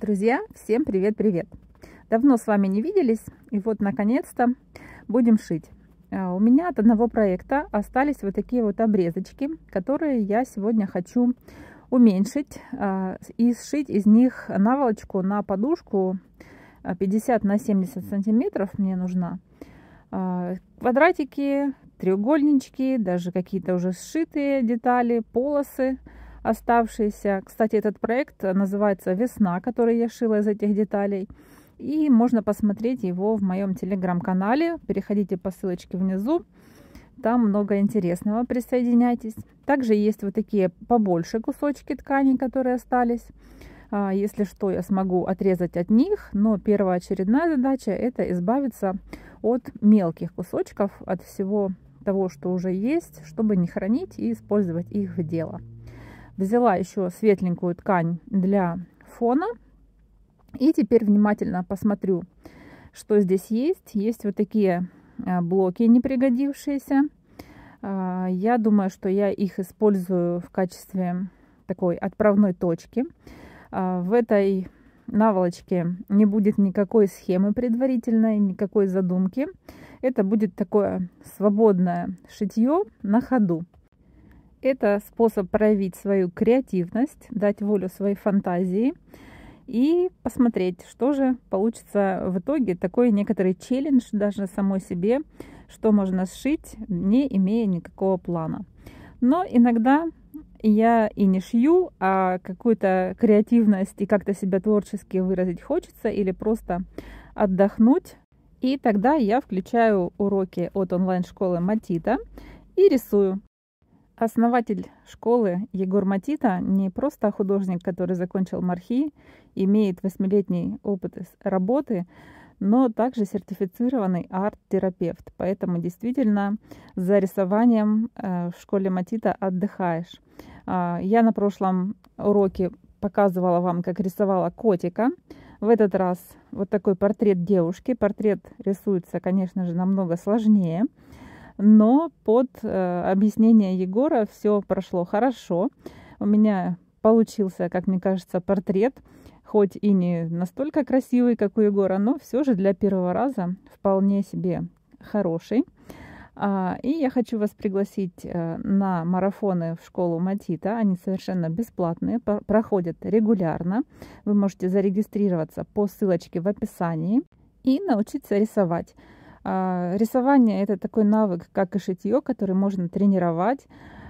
Друзья, всем привет-привет! Давно с вами не виделись, и вот наконец-то будем шить. У меня от одного проекта остались вот такие вот обрезочки, которые я сегодня хочу уменьшить и сшить из них наволочку на подушку 50 на 70 сантиметров мне нужна. Квадратики, треугольнички, даже какие-то уже сшитые детали, полосы оставшиеся. Кстати, этот проект называется «Весна», который я шила из этих деталей. И можно посмотреть его в моем телеграм-канале. Переходите по ссылочке внизу. Там много интересного. Присоединяйтесь. Также есть вот такие побольше кусочки ткани, которые остались. Если что, я смогу отрезать от них. Но первоочередная задача — это избавиться от мелких кусочков, от всего того, что уже есть, чтобы не хранить и использовать их в дело. Взяла еще светленькую ткань для фона. И теперь внимательно посмотрю, что здесь есть. Есть вот такие блоки не пригодившиеся. Я думаю, что я их использую в качестве такой отправной точки. В этой наволочке не будет никакой схемы предварительной, никакой задумки. Это будет такое свободное шитье на ходу. Это способ проявить свою креативность, дать волю своей фантазии и посмотреть, что же получится в итоге. Такой некоторый челлендж даже самой себе, что можно сшить, не имея никакого плана. Но иногда я и не шью, а какую-то креативность и как-то себя творчески выразить хочется или просто отдохнуть. И тогда я включаю уроки от онлайн-школы Матита и рисую. Основатель школы Егор Матита не просто художник, который закончил МАРХИ, имеет 8-летний опыт работы, но также сертифицированный арт-терапевт. Поэтому действительно за рисованием в школе Матита отдыхаешь. Я на прошлом уроке показывала вам, как рисовала котика. В этот раз вот такой портрет девушки. Портрет рисуется, конечно же, намного сложнее. Но под объяснение Егора все прошло хорошо. У меня получился, как мне кажется, портрет, хоть и не настолько красивый, как у Егора, но все же для первого раза вполне себе хороший. И я хочу вас пригласить на марафоны в школу Матита. Они совершенно бесплатные, проходят регулярно. Вы можете зарегистрироваться по ссылочке в описании и научиться рисовать. Рисование — это такой навык, как и шитье, который можно тренировать,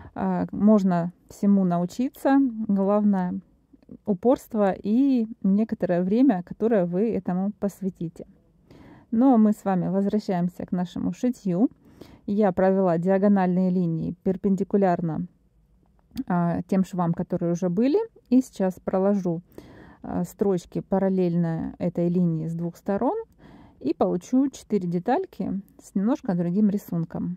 можно всему научиться. Главное — упорство и некоторое время, которое вы этому посвятите. Но мы с вами возвращаемся к нашему шитью. Я провела диагональные линии перпендикулярно тем швам, которые уже были. И сейчас проложу строчки параллельно этой линии с двух сторон. И получу 4 детальки с немножко другим рисунком.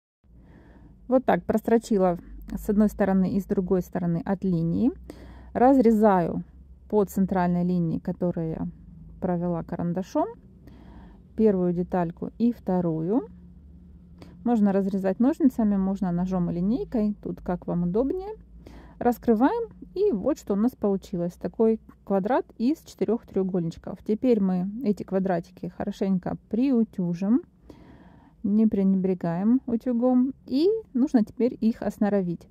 Вот так прострочила с одной стороны и с другой стороны от линии. Разрезаю по центральной линии, которую я провела карандашом, первую детальку и вторую. Можно разрезать ножницами, можно ножом и линейкой, тут как вам удобнее. Раскрываем, и вот что у нас получилось. Такой квадрат из 4 треугольничков. Теперь мы эти квадратики хорошенько приутюжим, не пренебрегаем утюгом, и нужно теперь их осноровить.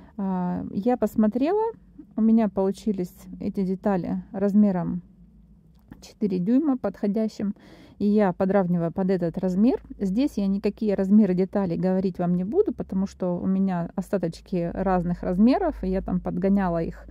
Я посмотрела, у меня получились эти детали размером 4 дюйма подходящим, и я подравниваю под этот размер. Здесь я никакие размеры деталей говорить вам не буду, потому что у меня остаточки разных размеров, и я там подгоняла их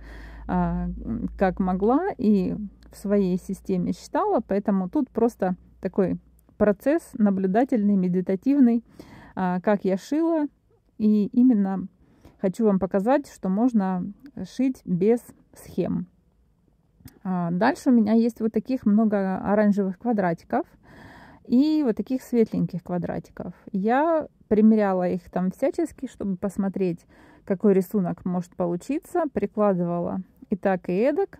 как могла и в своей системе считала, поэтому тут просто такой процесс наблюдательный, медитативный, как я шила, и именно хочу вам показать, что можно шить без схем. Дальше у меня есть вот таких много оранжевых квадратиков и вот таких светленьких квадратиков. Я примеряла их там всячески, чтобы посмотреть, какой рисунок может получиться. Прикладывала и так, и эдак.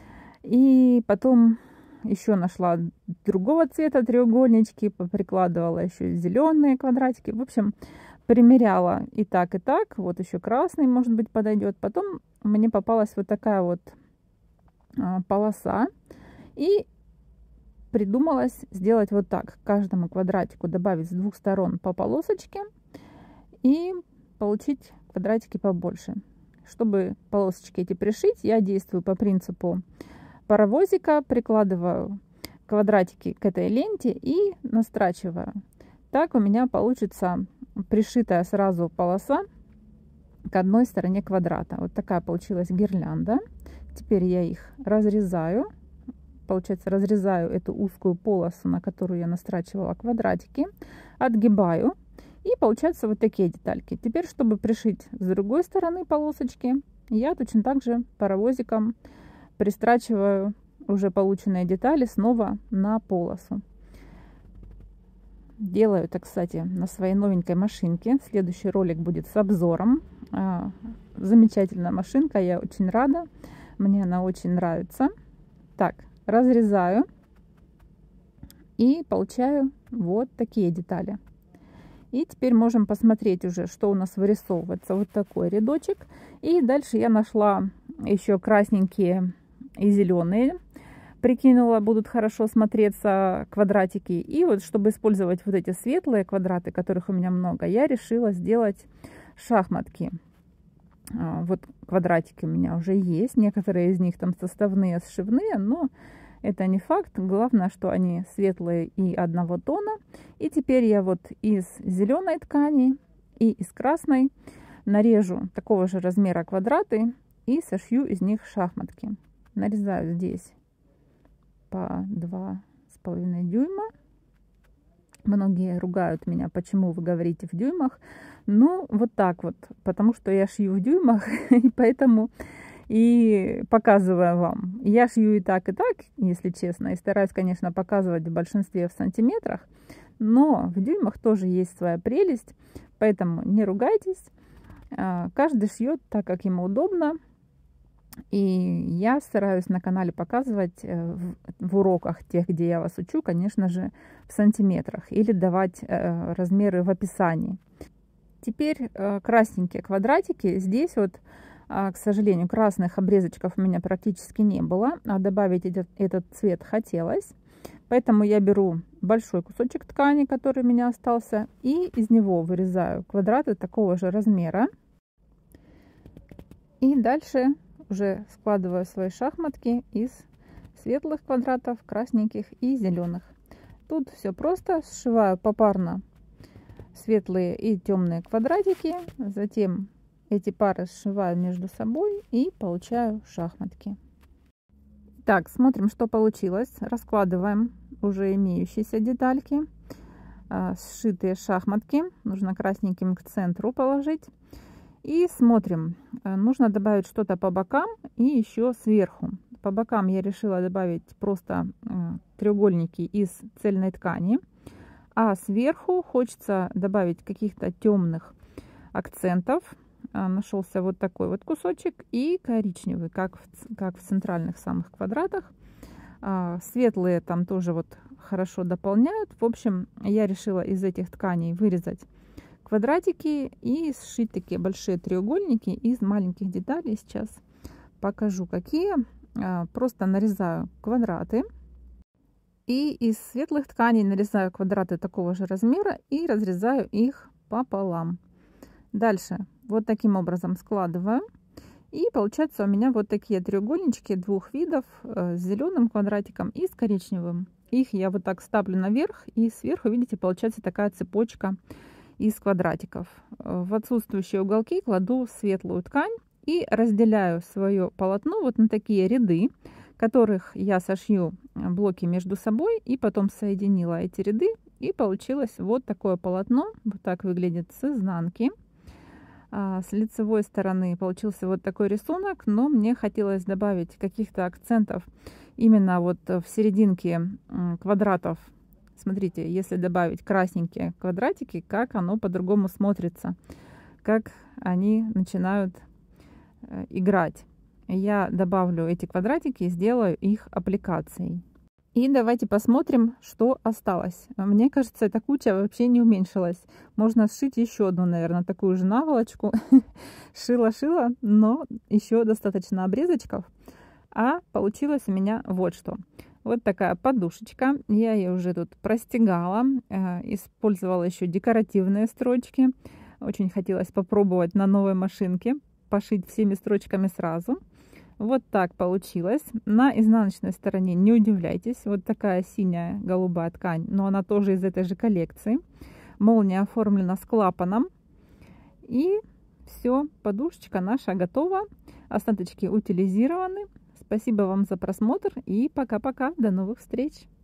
И потом еще нашла другого цвета треугольнички, прикладывала еще зеленые квадратики. В общем, примеряла и так, и так. Вот еще красный, может быть, подойдет. Потом мне попалась вот такая вот полоса И придумалось сделать вот так. Каждому квадратику добавить с двух сторон по полосочке и получить квадратики побольше. Чтобы полосочки эти пришить, я действую по принципу паровозика, прикладываю квадратики к этой ленте и настрачиваю. Так у меня получится пришитая сразу полоса к одной стороне квадрата. Вот такая получилась гирлянда. Теперь я их разрезаю. Получается, разрезаю эту узкую полосу, на которую я настрачивала квадратики, отгибаю. И получаются вот такие детальки. Теперь, чтобы пришить с другой стороны полосочки, я точно так же паровозиком пристрачиваю уже полученные детали снова на полосу. Делаю это, кстати, на своей новенькой машинке. Следующий ролик будет с обзором. Замечательная машинка, я очень рада. Мне она очень нравится. Так, разрезаю и получаю вот такие детали. И теперь можем посмотреть уже, что у нас вырисовывается. Вот такой рядочек. И дальше я нашла еще красненькие и зеленые. Прикинула, будут хорошо смотреться квадратики. И вот, чтобы использовать вот эти светлые квадраты, которых у меня много, я решила сделать шахматки. Вот квадратики у меня уже есть. Некоторые из них там составные, сшивные, но это не факт. Главное, что они светлые и одного тона. И теперь я вот из зеленой ткани и из красной нарежу такого же размера квадраты и сошью из них шахматки. Нарезаю здесь по 2,5 дюйма. Многие ругают меня, почему вы говорите в дюймах. Ну, вот так вот, потому что я шью в дюймах, и поэтому и показываю вам. Я шью и так, если честно, и стараюсь, конечно, показывать в большинстве в сантиметрах, но в дюймах тоже есть своя прелесть, поэтому не ругайтесь. Каждый шьет так, как ему удобно. И я стараюсь на канале показывать в уроках, тех, где я вас учу, конечно же, в сантиметрах, или давать размеры в описании. Теперь красненькие квадратики. Здесь вот, к сожалению, красных обрезочков у меня практически не было, а добавить этот цвет хотелось. Поэтому я беру большой кусочек ткани, который у меня остался, и из него вырезаю квадраты такого же размера. И дальше уже складываю свои шахматки из светлых квадратов, красненьких и зеленых. Тут все просто. Сшиваю попарно светлые и темные квадратики. Затем эти пары сшиваю между собой и получаю шахматки. Так, смотрим, что получилось. Раскладываем уже имеющиеся детальки. Сшитые шахматки. Нужно красненьким к центру положить. И смотрим, нужно добавить что-то по бокам и еще сверху. По бокам я решила добавить просто треугольники из цельной ткани. А сверху хочется добавить каких-то темных акцентов. Нашелся вот такой вот кусочек и коричневый, как в центральных самых квадратах. Светлые там тоже вот хорошо дополняют. В общем, я решила из этих тканей вырезать квадратики и сшить такие большие треугольники из маленьких деталей. Сейчас покажу, какие. Просто нарезаю квадраты и из светлых тканей нарезаю квадраты такого же размера и разрезаю их пополам. Дальше вот таким образом складываю, и получается у меня вот такие треугольнички двух видов с зеленым квадратиком и с коричневым. Их я вот так ставлю наверх, и сверху, видите, получается такая цепочка из квадратиков. В отсутствующие уголки кладу светлую ткань и разделяю свое полотно вот на такие ряды, которых я сошью блоки между собой, и потом соединила эти ряды, и получилось вот такое полотно. Вот так выглядит с изнанки. С лицевой стороны получился вот такой рисунок, но мне хотелось добавить каких-то акцентов именно вот в серединке квадратов. Смотрите, если добавить красненькие квадратики, как оно по-другому смотрится, как они начинают играть. Я добавлю эти квадратики и сделаю их аппликацией. И давайте посмотрим, что осталось. Мне кажется, эта куча вообще не уменьшилась. Можно сшить еще одну, наверное, такую же наволочку. Шила-шила, но еще достаточно обрезочков. А получилось у меня вот что. Вот такая подушечка. Я ее уже тут простегала. Использовала еще декоративные строчки. Очень хотелось попробовать на новой машинке пошить всеми строчками сразу. Вот так получилось. На изнаночной стороне не удивляйтесь. Вот такая синяя голубая ткань, но она тоже из этой же коллекции. Молния оформлена с клапаном. И все, подушечка наша готова. Остаточки утилизированы. Спасибо вам за просмотр и пока-пока. До новых встреч!